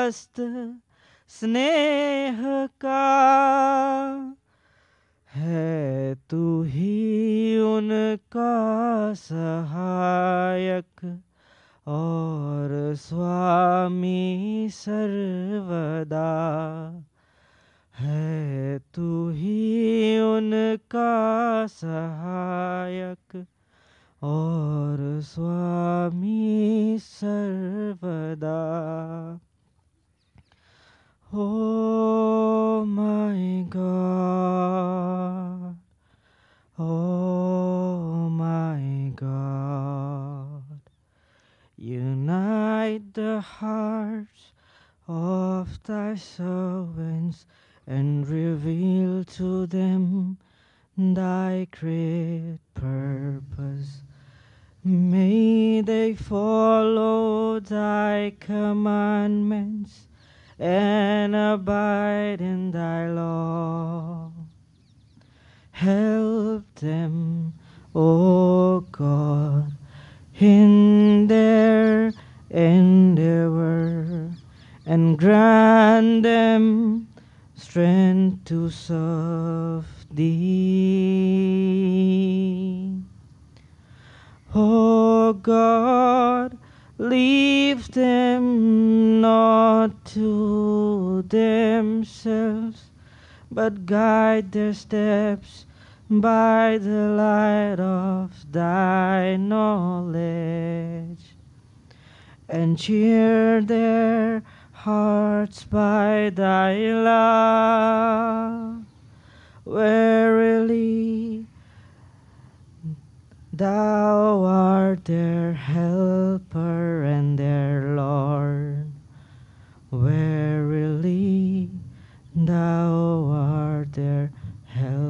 हस्त स्नेह का है, तू ही उनका सहायक और स्वामी सर्वदा है, तू ही उनका सहायक और स्वामी सर्वदा। Oh my God, oh my God, unite the hearts of thy servants and reveal to them thy great purpose. May they follow thy commandments and abide in thy law. Help them, O God, in their endeavor, and grant them strength to serve thee. O God, leave them not to themselves, but guide their steps by the light of thy knowledge, and cheer their hearts by thy love. Verily, thou art their helper and their Lord. Verily, thou art their helper